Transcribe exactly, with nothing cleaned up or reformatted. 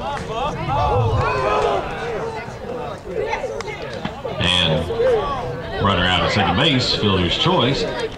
And runner out at second base, fielder's choice.